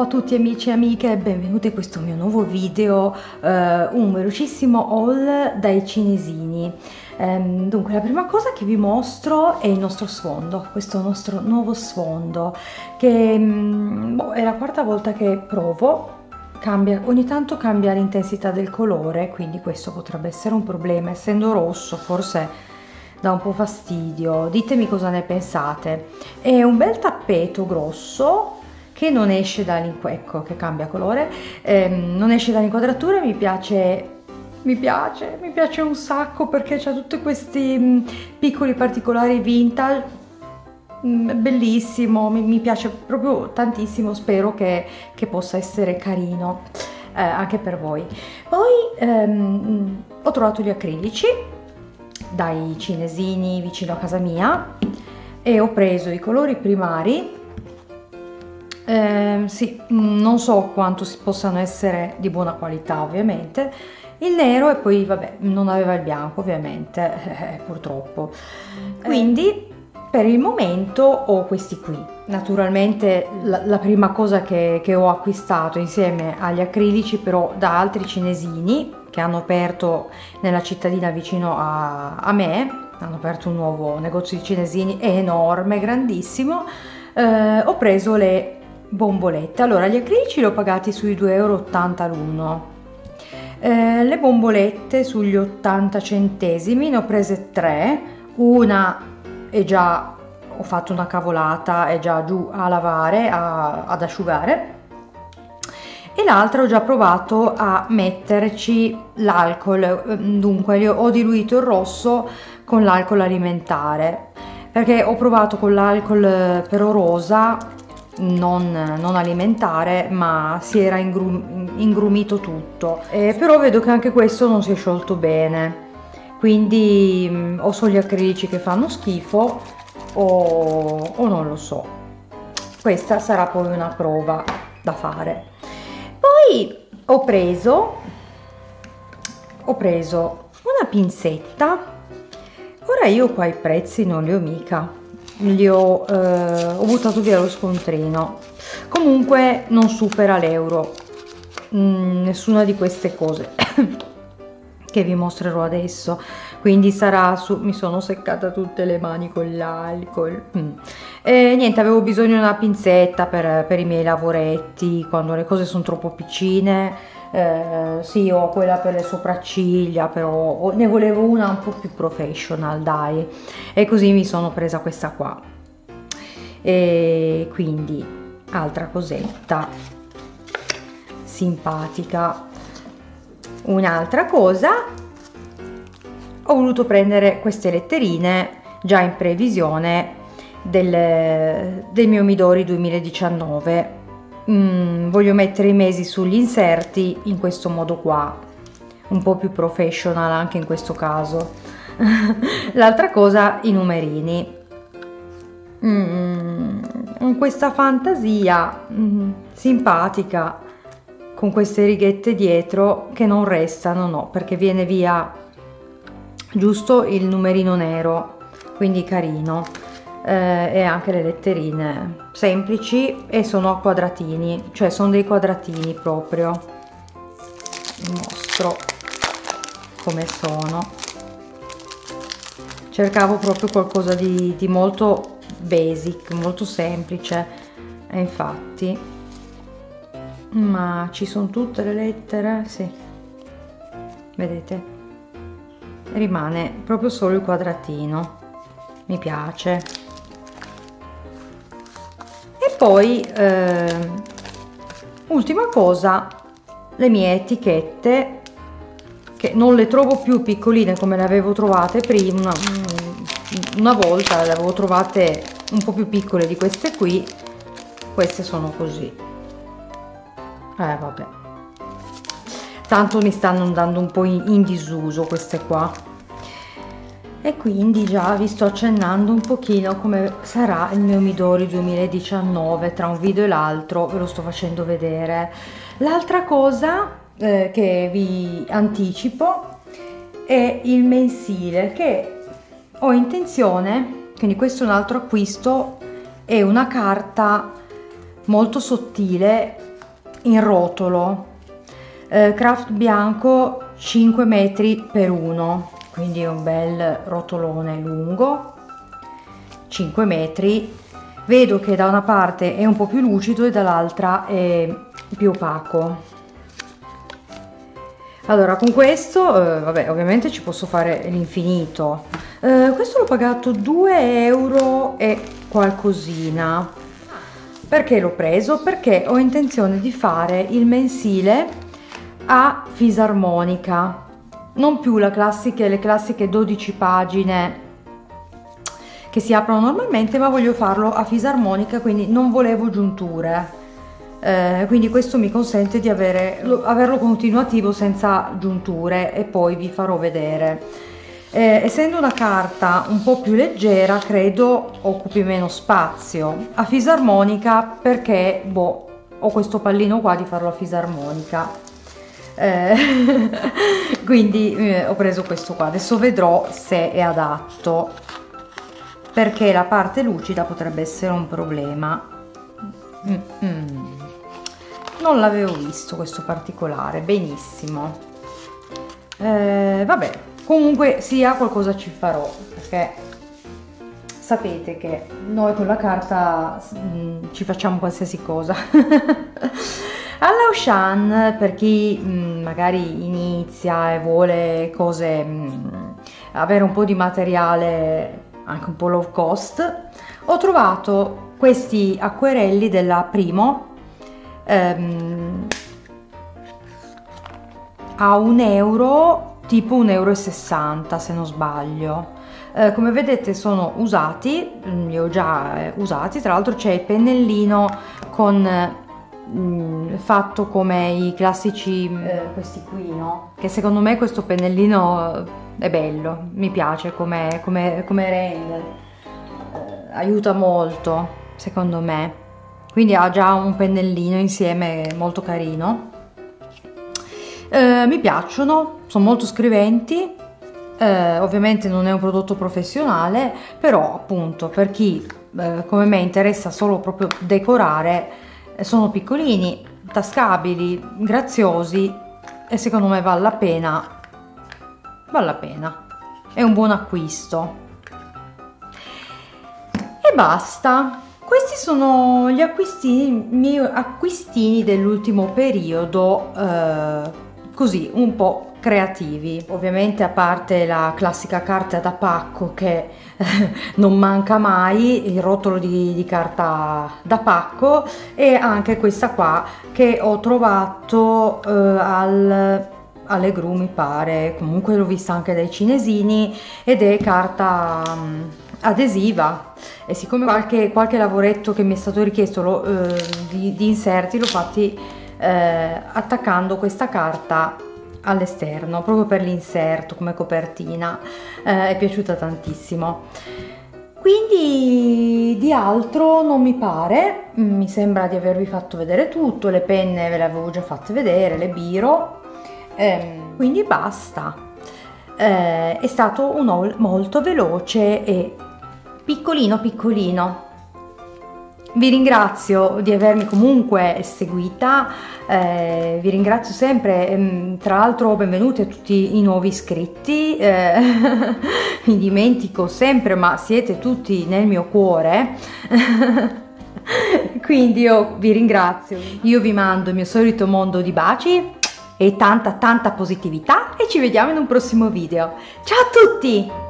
a tutti amici e amiche e benvenuti in questo mio nuovo video, un velocissimo haul dai cinesini. Dunque la prima cosa che vi mostro è il nostro sfondo, questo nostro nuovo sfondo che è la quarta volta che provo. Ogni tanto cambia l'intensità del colore, quindi questo potrebbe essere un problema, essendo rosso forse dà un po' fastidio. Ditemi cosa ne pensate. È un bel tappeto grosso che non esce ecco che cambia colore, non esce dall'inquadratura. Mi piace un sacco perché c'ha tutti questi piccoli particolari vintage, bellissimo, mi piace proprio tantissimo. Spero che possa essere carino anche per voi. Poi ho trovato gli acrilici dai cinesini vicino a casa mia e ho preso i colori primari. Sì, non so quanto possano essere di buona qualità, ovviamente. Il nero, e poi vabbè, non aveva il bianco ovviamente, purtroppo. Quindi per il momento ho questi qui. Naturalmente la prima cosa che ho acquistato insieme agli acrilici, però da altri cinesini che hanno aperto nella cittadina vicino a me, hanno aperto un nuovo negozio di cinesini enorme, grandissimo. Ho preso le bombolette. Allora, gli acrilici li ho pagati sui 2,80 € l'uno, le bombolette sugli 80 centesimi. Ne ho prese tre, una è già, ho fatto una cavolata, è già giù a lavare, ad asciugare, e l'altra ho già provato a metterci l'alcol. Dunque ho diluito il rosso con l'alcol alimentare, perché ho provato con l'alcol però rosa, non alimentare, ma si era ingrumito tutto, però vedo che anche questo non si è sciolto bene, quindi o sono gli acrilici che fanno schifo o non lo so. Questa sarà poi una prova da fare. Poi ho preso una pinzetta. Ora io qua i prezzi non li ho mica, ho buttato via lo scontrino, comunque non supera l'euro, nessuna di queste cose che vi mostrerò adesso, quindi sarà su. Mi sono seccata tutte le mani con l'alcol. Niente, avevo bisogno di una pinzetta per i miei lavoretti quando le cose sono troppo piccine. Sì, ho quella per le sopracciglia, però ne volevo una un po' più professional, dai, e così mi sono presa questa qua. E quindi altra cosetta simpatica. Un'altra cosa, ho voluto prendere queste letterine già in previsione del mio Midori 2019. Voglio mettere i mesi sugli inserti in questo modo qua, un po' più professional anche in questo caso. L'altra cosa, i numerini, con questa fantasia simpatica, con queste righette dietro che non restano, no, perché viene via giusto il numerino nero, quindi carino. E anche le letterine semplici e sono a quadratini, cioè sono dei quadratini proprio. Vi mostro come sono. Cercavo proprio qualcosa di molto basic, molto semplice, e infatti, ma ci sono tutte le lettere, sì, vedete, rimane proprio solo il quadratino, mi piace. Poi ultima cosa, le mie etichette, che non le trovo più piccoline come le avevo trovate prima. Una volta le avevo trovate un po' più piccole di queste qui. Queste sono così, vabbè, tanto mi stanno andando un po' in disuso queste qua, e quindi già vi sto accennando un pochino come sarà il mio Midori 2019. Tra un video e l'altro ve lo sto facendo vedere. L'altra cosa che vi anticipo è il mensile che ho intenzione, quindi questo è un altro acquisto, è una carta molto sottile in rotolo, craft bianco 5 metri per 1, quindi un bel rotolone lungo, 5 metri. Vedo che da una parte è un po' più lucido e dall'altra è più opaco. Allora, con questo vabbè, ovviamente ci posso fare l'infinito. Questo l'ho pagato 2 euro e qualcosina. Perché l'ho preso? Perché ho intenzione di fare il mensile a fisarmonica, non più le classiche 12 pagine che si aprono normalmente, ma voglio farlo a fisarmonica, quindi non volevo giunture. Quindi questo mi consente di averlo continuativo senza giunture, e poi vi farò vedere. Essendo una carta un po' più leggera, credo occupi meno spazio a fisarmonica, perché boh, ho questo pallino qua di farlo a fisarmonica, quindi ho preso questo qua. Adesso vedrò se è adatto, perché la parte lucida potrebbe essere un problema. Non l'avevo visto questo particolare, benissimo. Vabbè, comunque sia, qualcosa ci farò, perché sapete che noi con la carta ci facciamo qualsiasi cosa. Alla Auchan, per chi magari inizia e vuole cose, avere un po' di materiale anche un po' low cost, ho trovato questi acquerelli della Primo a 1 euro, tipo 1,60 euro se non sbaglio. Come vedete sono usati, li ho già usati. Tra l'altro c'è il pennellino con fatto come i classici questi qui, no? Che secondo me questo pennellino è bello, mi piace come rende, aiuta molto secondo me. Quindi ha già un pennellino insieme molto carino. Mi piacciono, sono molto scriventi. Ovviamente non è un prodotto professionale, però appunto per chi come me interessa solo proprio decorare, sono piccolini, tascabili, graziosi, e secondo me vale la pena, è un buon acquisto. E basta. Questi sono gli miei acquistini dell'ultimo periodo, così un po' creativi. Ovviamente, a parte la classica carta da pacco che non manca mai, il rotolo di carta da pacco, e anche questa qua che ho trovato all'Egru, mi pare, comunque l'ho vista anche dai cinesini, ed è carta adesiva. E siccome qualche lavoretto che mi è stato richiesto di inserti l'ho fatti attaccando questa carta all'esterno, proprio per l'inserto come copertina. È piaciuta tantissimo. Quindi di altro non mi pare, mi sembra di avervi fatto vedere tutto. Le penne ve le avevo già fatte vedere, le biro, quindi basta. È stato un haul molto veloce e piccolino. Vi ringrazio di avermi comunque seguita, vi ringrazio sempre, tra l'altro benvenuti a tutti i nuovi iscritti. Mi dimentico sempre, ma siete tutti nel mio cuore. Quindi io vi ringrazio, io vi mando il mio solito mondo di baci e tanta positività, e ci vediamo in un prossimo video. Ciao a tutti!